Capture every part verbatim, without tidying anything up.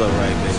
up, right, baby?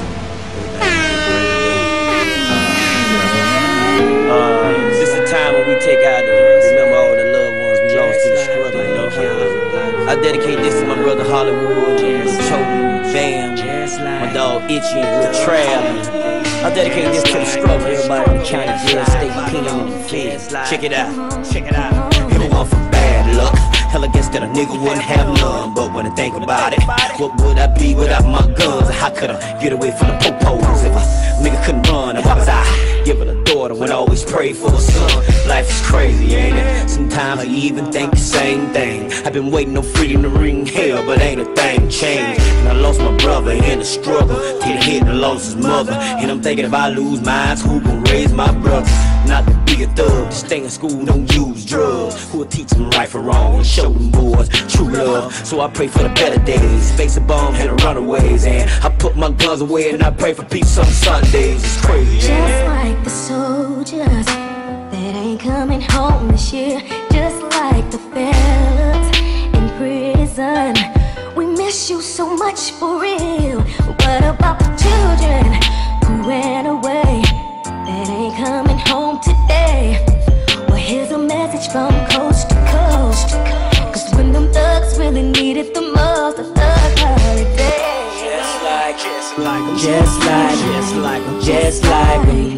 Uh, this is the time when we take out to remember all the loved ones we lost to the struggle, you know. I dedicate this to my brother Hollywood, Choke, Bam, my dog Itchy, and the Trav. I dedicate this to the struggle, everybody in the county jail, state, penal, and feds. Check it out, check it out. Everyone for bad luck. Hell, I guess that a nigga wouldn't have none. But when I think about it, what would I be without my guns? How could I get away from the popos if a nigga couldn't run? If I was I, give it a daughter when I always pray for a son. Life is crazy, ain't it? Sometimes I even think the same thing. I've been waiting on freedom to ring hell, but ain't a thing changed. And I lost my brother in the struggle. Till he hit and lost his mother. And I'm thinking if I lose mine, who gon' raise my brother? Not to be a thug, just stay in school, don't use drugs. Who'll teach them right from wrong and show them boys true love? So I pray for the better days, face the bombs and the runaways. And I put my guns away and I pray for peace on Sundays. It's crazy, just yeah. like the soldiers that ain't coming home this year. Just like the fellas in prison, we miss you so much for real. What about the children who ran away that ain't coming home today? Well, here's a message from coast to coast, cause when them thugs really needed the most, the thug holiday. Just like, just like, just like, just like, just like me.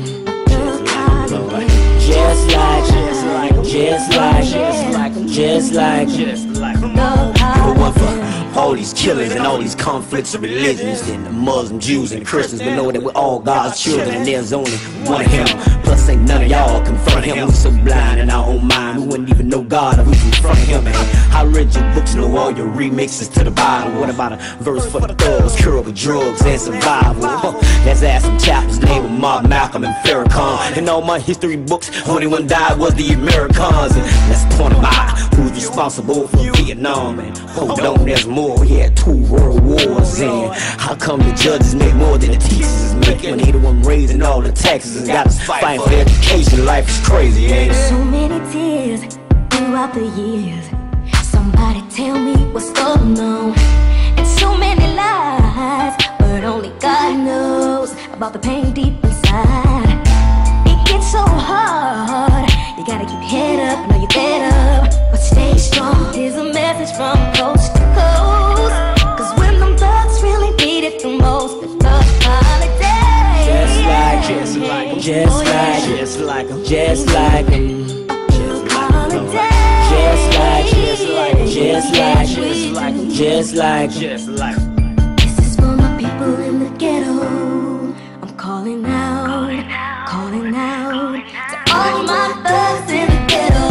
Just like, just like, just like, just like, just like, just like. But one for all these killers and all these conflicts of religions, and the Muslims, Jews, and Christians. We know that we're all God's children, and there's only one of Him. Plus, ain't none of y'all confront Him. We're so blind in our own mind, we wouldn't even know God if we confront Him. Man, I read your books, know all your remixes to the Bible. What about a verse for the thugs, cure with drugs and survival? Huh. Let's ask some chapters, name of Mark, Malcolm, and Farrakhan. In all my history books, only one died was the Americans. And let's point about who's responsible for Vietnam. And hold on, there's more. We had two world wars. And how come the judges make more than the teachers make when they the one raising all the taxes and got us fighting for education? Life is crazy, ain't it? So many tears throughout the years. Somebody tell me what's going on. And so many lies, but only God knows about the pain deep inside. It gets so hard, you gotta keep your head up, know you're better, but stay strong. Here's a message from coast to coast, cause when them thugs really need it the most, the thug holiday. Just like, just like, just like, just like, just like, just like, just like, just like, just like, just like, just like, just like. This is for my people in the ghetto. I'm calling out, calling out to all my thugs in the ghetto.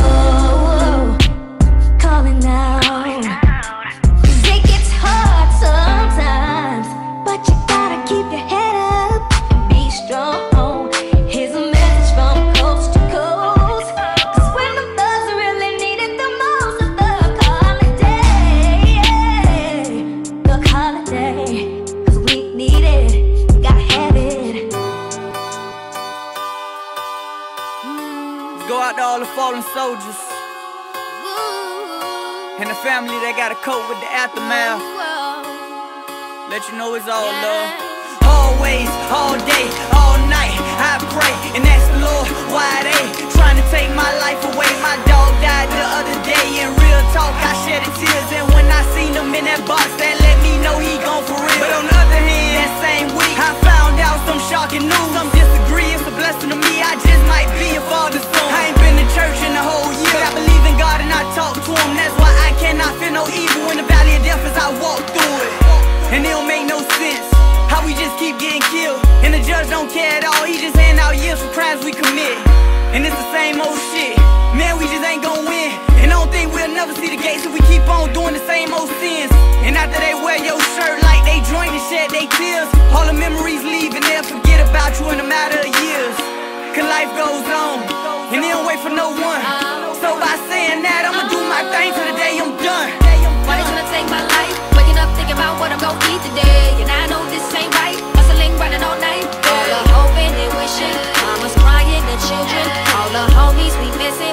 Calling out, cause it gets hard sometimes, but you gotta keep your head up and be strong. Here's a message from coast to coast, cause when the thugs really need it the most, the thug holiday, thug holiday, cause we need it, gotta have it. Go out to all the fallen soldiers and the family that gotta cope with the aftermath. Let you know it's all love. Always, all day, all night, I pray and ask the Lord why they trying to take my life away. My dog died the other day. In real talk, I shed tears, and when I seen him in that box, that let me know he gone for real. But on the other hand, that same week, I found out some shocking news. Some disagree, it's a blessing to me. I just might be a father soon. I ain't been to church in a whole year, but I believe in God and I talk to Him. That's why I cannot fear no evil in the valley of death as I walk through it. And it don't make no sense how we just keep getting killed, and the judge don't care at all. He just hand out years for crimes we commit, and it's the same old shit. Man, we just ain't gon' win, and I don't think we'll never see the gates if we keep on doing the same old sins. And after they wear your shirt like they joined and shed they tears, all the memories leave and they'll forget about you in a matter of years. Cause life goes on, and they don't wait for no one. So by saying that, I'ma do my thing till the day I'm done. Why they gonna take my life? Waking up thinking about what I'm gonna eat today, and I know this ain't right. Hustling, running all night, all the hoping and wishing. Mama's crying, the children, all the homies we missing.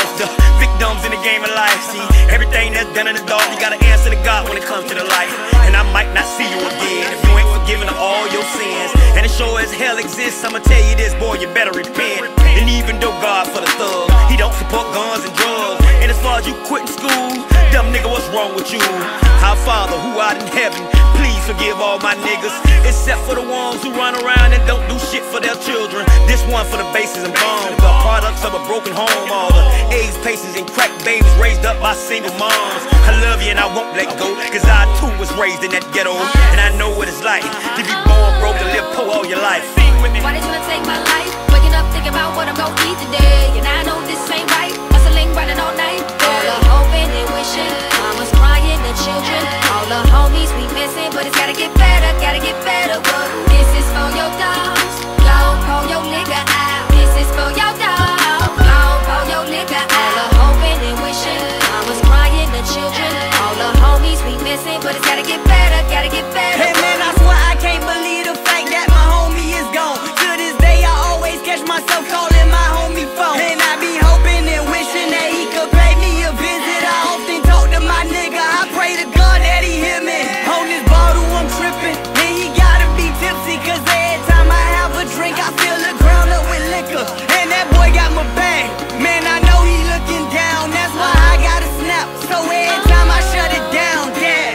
outlaws, the victims in the game of life. See, everything that's done in the dark, you gotta answer to God when it comes to the light. And I might not see you again if you ain't forgiven of all your sins. And it sure as hell exists, I'ma tell you this, boy, you better repent. And even though God for the thug, he don't support guns and drugs. And as far as you quitting school, dumb nigga, what's wrong with you? Our Father who art in heaven, please forgive all my niggas, except for the ones who run around and don't do shit for their children. This one for the bases and bombs, the products of a broken home. All the AIDS patients and crack babies raised up by single moms. I love you and I won't let go, cause I too was raised in that ghetto. And I know what it's like to be born broke and live poor all your life. Why did you wanna take my life? Waking up thinking about what I'm gonna eat today. And I know this ain't right, hustling, running all night. All the hoping and wishing, mama's crying, the children, all the homies we missing. But it's gotta get better, gotta get better. But this is for your dogs, go pull your nigga out. This is for your dogs, go pull your nigga out. All the hoping and wishing, mama's crying, the children, all the homies we missing. But it's gotta get better, gotta get better. Hey man, I swear I can't believe the fact that my homie is gone. To this day I always catch myself calling my homie phone. And I be hoping and wishing that he could pay me a visit. I often talk to my nigga, I pray to God that he hear me. On this bottle I'm tripping, and he gotta be tipsy, cause every time I have a drink I feel the ground up with liquor. And that boy got my bag, man I know he looking down. That's why I gotta snap, so every time I shut it down, yeah.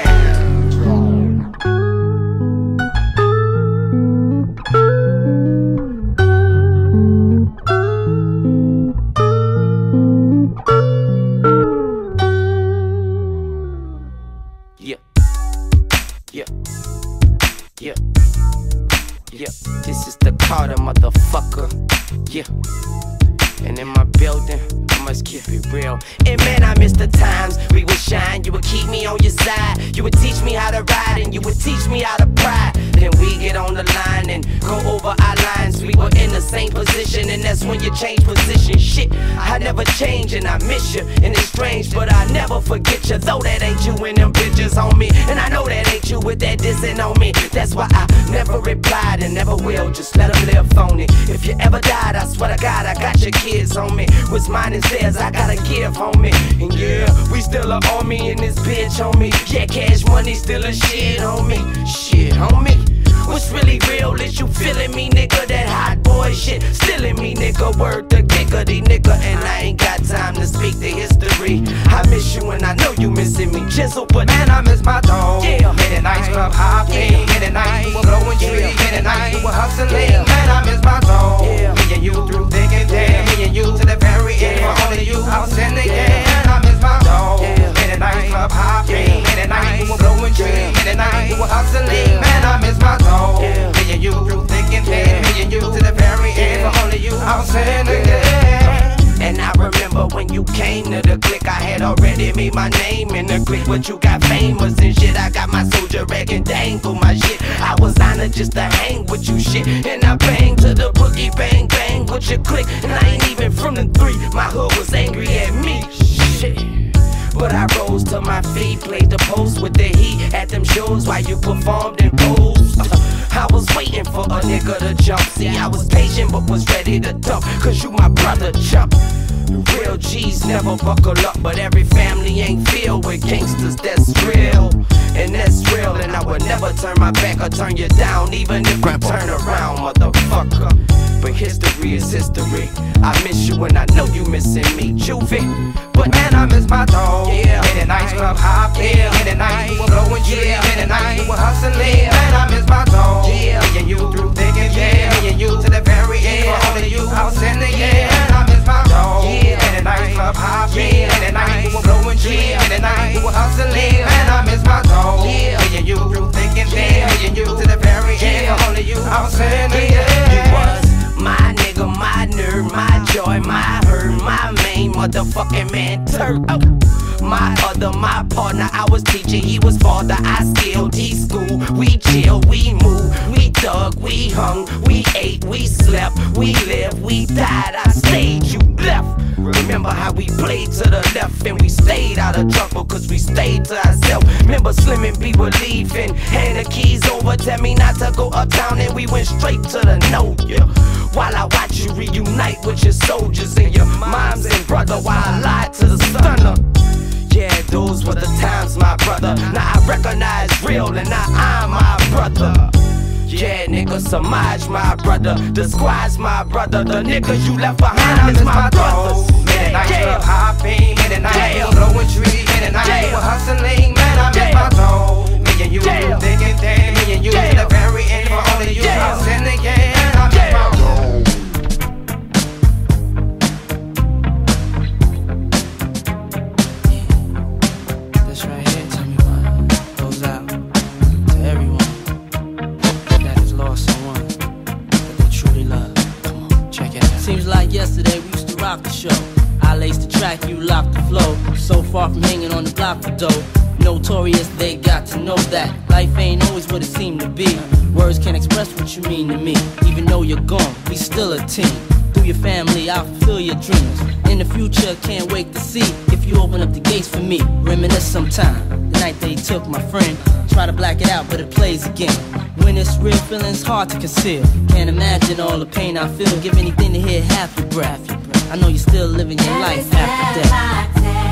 Yeah, yeah, this is the Carter, motherfucker. Yeah, and in my building, I must keep it real. And man, I miss the times we would shine. You would keep me on your side. You would teach me how to ride, and you would teach me how to pride. Then we get on the line and go over our lines. We were in the same position, and that's when you change position. Shit, I never change, and I miss you, and it's strange, but I never forget you. Though that ain't you in them pictures on me, and I know that ain't you with that dissing on me. That's why I never replied and never will. Just let them live on it. If you ever died, I swear to God, I got your kids on me. What's mine is theirs, I gotta give, homie. And yeah, we still a army in this bitch, homie. Yeah, cash money still a shit, homie. Shit, homie. What's really real is you feeling me, nigga. That hot boy shit still in me, nigga. Word to giggity, nigga. And I ain't got time to speak the history. I miss you and I know you missing me. Chisel, but man, I miss my dog. Yeah. Many nights club hopping, many nights we were blowing trees, many nights we were hustling. Man, I miss my dog. Yeah. Me and you through thick and thin, me and you to the very end. For only you, I was in the end. Man, I miss my dog. Yeah. Many nights club hopping, many nights we were blowing trees, many nights we were hustling. Man, I miss my dog. Yeah. Me and you through thick and thin, me and you to the very end. For only you, I was in the end. And I remember when you came to the clique, I had already made my name in the clique. But you got famous and shit, I got my soldier rag and dangle my shit. I was honored just to hang with you shit. And I bang to the boogie, bang, bang with your clique. And I ain't even from the three, my hood was angry at me. Shit. But I rose to my feet, played the post with the heat at them shows while you performed and posed. I was waiting for a nigga to jump. See, I was patient but was ready to dump, cause you my brother chump. Real G's never buckle up, but every family ain't filled with gangsters, that's real. And that's real, and I would never turn my back or turn you down, even if you turn around, motherfucker. But history is history. I miss you and I know you missing me, Juvie. But man, I miss my dog. Yeah. Many nights club hopping, yeah. Many nights we were blowing trees, yeah. Many nights we were hustling. Man, I miss my dog. Yeah. Me and you through thick and thin, me and you to the very end. For only you, I was in the end. Man, I miss my dog. Yeah. Many nights club hopping, many nights we were blowing trees, many nights we were hustling. Man, I miss my dog. Yeah. Me and you through thick and thin, me and you to the very end. For only you, I was in the end. You was my nigga, my nerd, my joy, my hurt, my main motherfucking mentor. Oh. My other, my partner, I was teaching, he was father, I skilled, he school. We chill, we move, we thug, we hung, we ate, we slept, we lived, we died, I stayed, you left. Remember how we played to the left and we stayed out of trouble cause we stayed to ourselves. Remember Slim and B were leaving, hand the keys over, tell me not to go uptown and we went straight to the no, yeah. while I watch you reunite with your soldiers and your moms and brother while I lied to the stunner. Yeah, those were the times, my brother. Now I recognize real and now I'm my brother. Yeah, nigga, Samaj, my brother. The squad's my brother. The niggas you left behind is my brothers. Man, I yeah. R I P Man, and I ain't blowing trees. Man, and I ain't hustling. Man, I miss my soul. Me and you do thick and thin. Me and you to the very end. For only you hustling again. I miss my soul. Seems like yesterday we used to rock the show. I laced the track, you locked the flow. So far from hanging on the block for dough. Notorious, they got to know that life ain't always what it seemed to be. Words can't express what you mean to me. Even though you're gone, we still a team. Through your family, I'll fulfill your dreams. In the future, can't wait to see if you open up the gates for me. Reminisce sometime, the night they took my friend. Try to black it out, but it plays again. When it's real, feeling's hard to conceal. Can't imagine all the pain I feel. Give anything to hear half your breath. I know you're still living your life after death.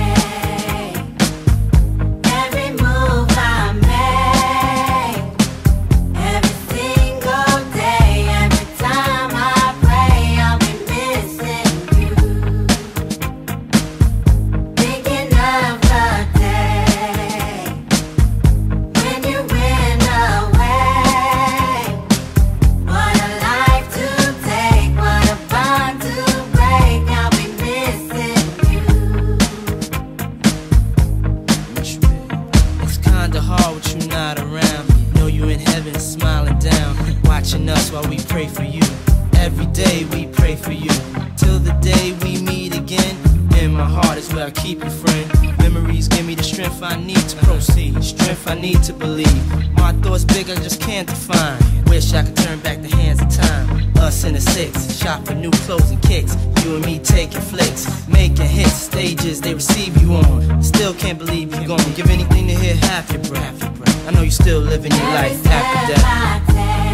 Us while we pray for you. Every day we pray for you. Till the day we meet again. In my heart is where I keep you, friend. Memories give me the strength I need to proceed. Strength I need to believe. My thoughts big, I just can't define. Wish I could turn back the hands of time. Us in the six, shop for new clothes and kicks. You and me taking flicks, making hits. Stages they receive you on. Still can't believe you're gone. Give anything to hear half your breath. I know you're still living your life after death.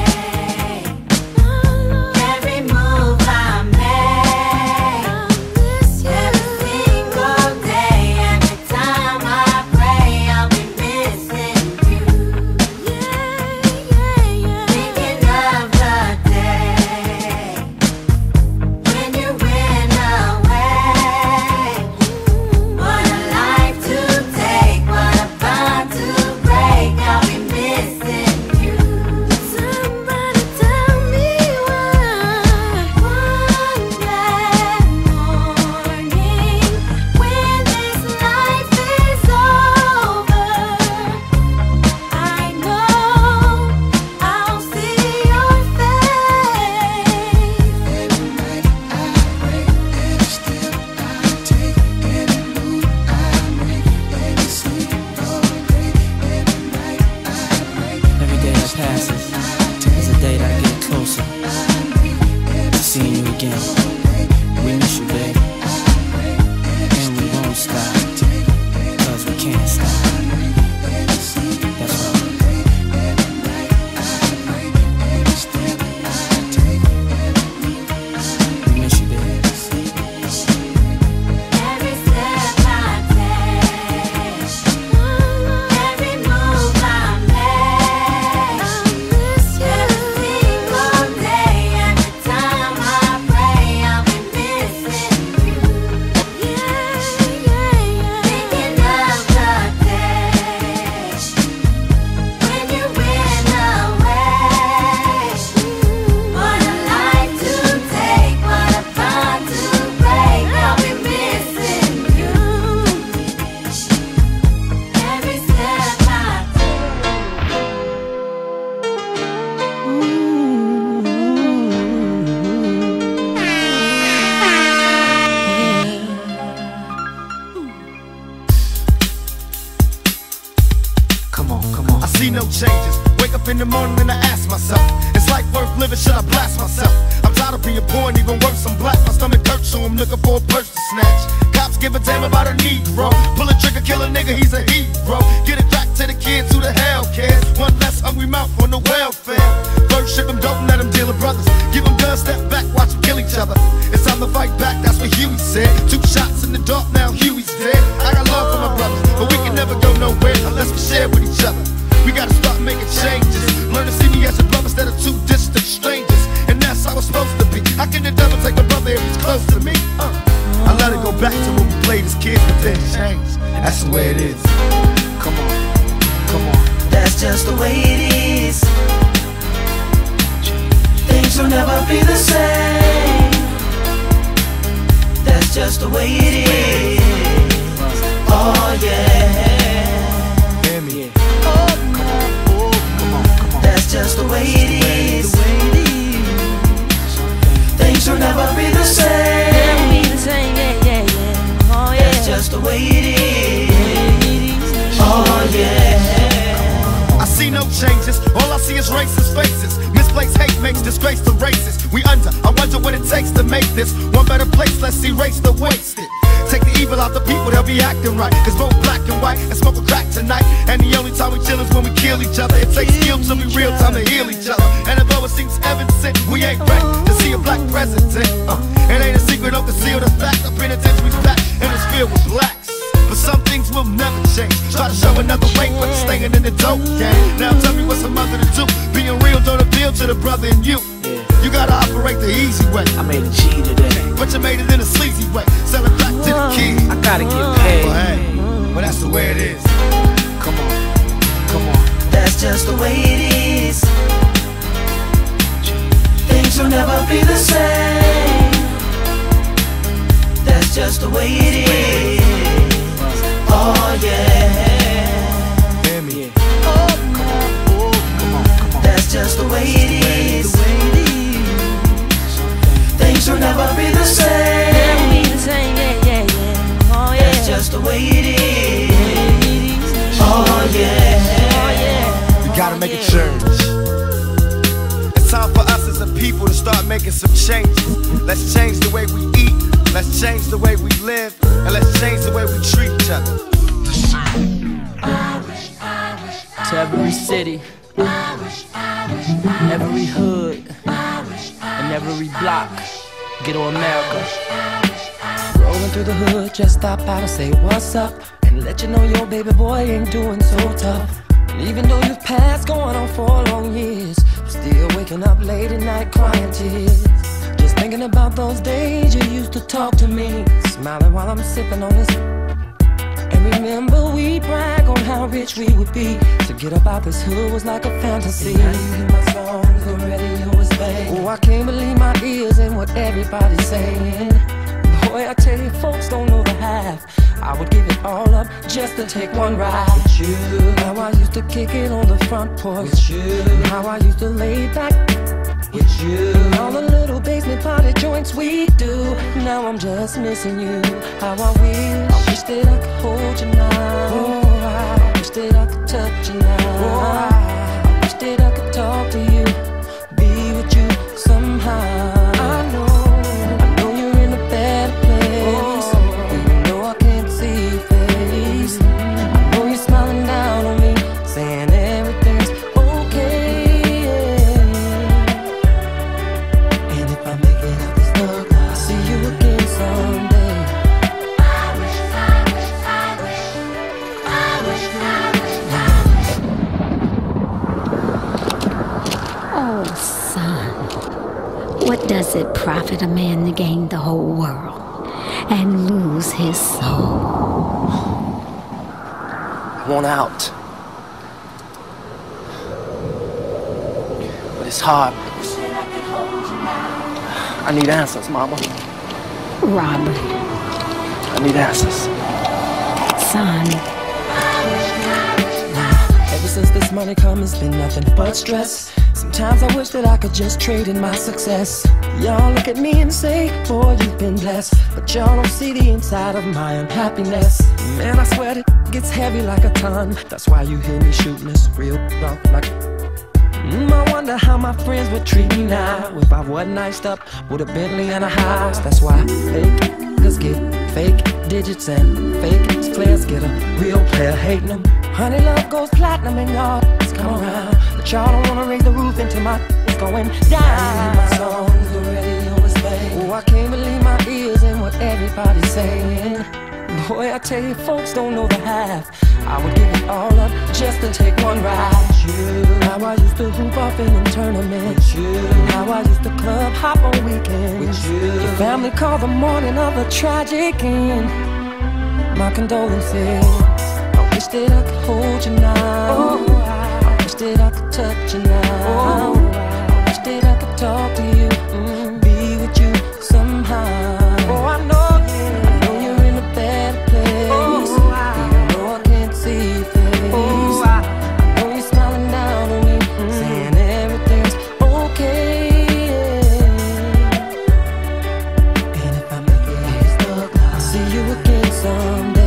No changes. Wake up in the morning and I ask myself, is life worth living? Should I blast myself? I'm tired of being poor and even worse, I'm black. My stomach hurts, so I'm looking for a purse to snatch. Cops give a damn about a Negro. Pull a trigger, kill a nigga, he's a hero. Get it back to the kids who the hell cares. One less hungry mouth on the welfare. First ship them, don't let them deal with brothers. Give them guns, step back, watch Huey's dead. I got love for my brothers, but we can never go nowhere unless we share with each other. We gotta start making changes. Learn to see me as a brother instead of two distant strangers. And that's how it's supposed to be. How can the devil take my brother if he's close to me? Uh. I let it go back to when we played as kids, but then changed. That's the way it is. Come on, come on. That's just the way it is. Things will never be the same. That's just the way it is. Oh yeah. Hear me. Oh, come on, oh, come on, come on. That's just the way it is. Things will never be the same. Yeah, yeah, yeah. Oh yeah. That's just the way it is. Oh yeah. I see no changes, all I see is racist faces. Misplaced hate makes disgrace to races. We under, I wonder what it takes to make this one better place. Let's erase the wasted. Take the evil out the people, they'll be acting right. Cause both black and white and smoke a crack tonight. And the only time we chill is when we kill each other. It takes skill to be real time to heal each other. And although it seems evident, we ain't ready to see a black president. uh, It ain't a secret, don't conceal the fact. The penitentiary's packed and it's filled with blacks. But some things will never change. Try to show another way, but it's staying in the dope game. Now tell me what's a mother to do. Being real don't appeal to the brother in you. You gotta operate the easy way. I made a G today, but you made it in a sleazy way. Sell it back to the kids. I gotta get paid. Well, hey, well that's the way it is. Come on, come on. That's just the way it is. Things will never be the same. That's just the way it is. Oh yeah. Hear me. Oh, come on, oh, come on, come on. That's just the way it is. Things will never be the same. Never be the same. Yeah, yeah, yeah. Oh yeah. That's just the way it is. Oh yeah. Oh yeah. We gotta make a change. It's time for us as a people to start making some changes. Let's change the way we eat. Let's change the way we live. And let's change the way we treat each other. To every city, every hood, and every block, Ghetto America. Rolling through the hood, just stop by to say what's up and let you know your baby boy ain't doing so tough. And even though you've passed going on for long years, I'm still waking up late at night crying tears. Just thinking about those days you used to talk to me, smiling while I'm sipping on this. And remember we brag on how rich we would be. To get up out this hood was like a fantasy. And I hear my songs, the radio was playing. Oh, I can't believe my ears and what everybody's saying. Boy, I tell you, folks don't know the half. I would give it all up just to take one ride with you. How I used to kick it on the front porch with you. How I used to lay back with you. All the little basement party joints we do. Now I'm just missing you. How I wish, I wish that I could hold you now. Oh, I wish that I could touch you now. Oh, I wish that I could talk to you, be with you somehow. I know, I know you're in a better place. Oh, even though I can't see your face, I know you're smiling down on me, saying everything's okay. And if I make it out this look, I'll see you again someday. I wish, I wish, I wish, I wish, I wish. Oh, son, what does it profit a man to gain the whole world and lose his soul? I want out, but it's hard. I need answers, Mama. Robert, I need answers. son, Ever since this money come, it's been nothing but stress. Sometimes I wish that I could just trade in my success. Y'all look at me and say, boy, you've been blessed. But y'all don't see the inside of my unhappiness. Man, I swear it gets heavy like a ton. That's why you hear me shooting this real rough like mm, I wonder how my friends would treat me now if I wasn't iced up with a Bentley and a house. That's why fake niggas get fake digits and fake players get a real player hating them. Honey, love goes platinum and y'all come around, but y'all don't wanna raise the roof until my it's going down. My songs, the radio is playing. Oh, I can't believe my ears and what everybody's saying. Boy, I tell you, folks don't know the half. I would give it all up just to take one ride with you. How I used to hoop off in them tournaments with you. How I used to club hop on weekends with you. Your family called the morning of a tragic end. My condolences. I wish that I could hold you now. Oh, I wish that I could touch you now. Oh, I wish that I could talk to you, mm, be with you somehow. Oh, I know, yeah, I know you're in a bad place. Oh, I know I can't see your face. Oh, I, I know you're smiling down on me, mm, saying everything's okay. And if I make it stuck, I'll see you again someday.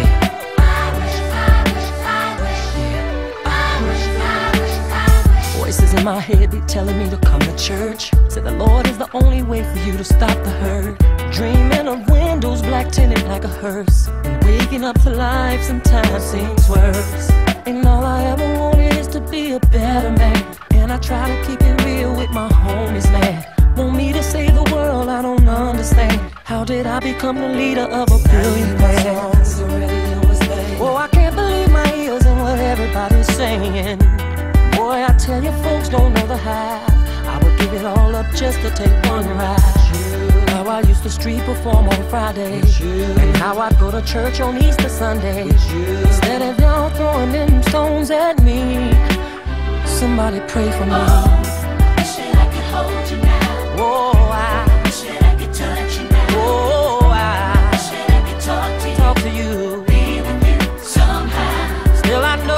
Voices in my head be telling me to come to church. Said the Lord is the only way for you to stop the hurt. Dreaming of windows black tinted like a hearse, and waking up to life sometimes seems worse. And all I ever wanted is to be a better man, and I try to keep it real with my homies, man. Want me to save the world, I don't understand. How did I become the leader of a billion fans? Oh, I can't believe my ears and what everybody's saying. Boy, I tell you, folks don't know the half. I would give it all up just to take one ride. How I used to street perform on Friday, and how I'd go to church on Easter Sunday. Instead of y'all throwing them stones at me, somebody pray for me. I wish that I could hold you now. Oh, I wish that I could touch you now. Oh, I wish that I could talk to you, talk to you, be with you somehow. Still I know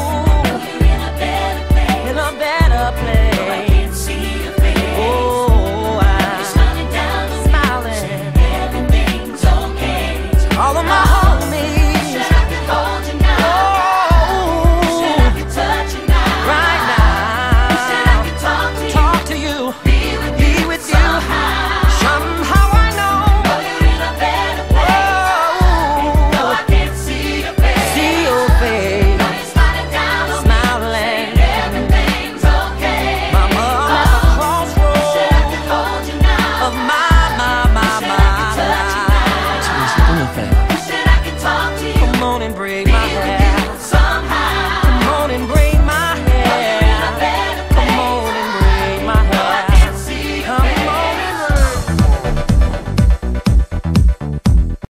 better place. No, I can't see your face. Oh, I, you're smiling down on smiling. me, everything's okay. All of my homies. Wish that I could hold you now. Oh, wish that I could touch you now. right now. Wish that I could talk to you, talk to you, be with be you with somehow. you. Somehow I know. Oh, you're in a better place. Oh, no, I can't see your face. see your face. No, you're smiling down on Smiling. me, everything's okay. My mom at the crossroads Wish that I could hold you now. of my, my, my, Wish that I my could touch you life. now. Wish that I could talk to you, Come on and break.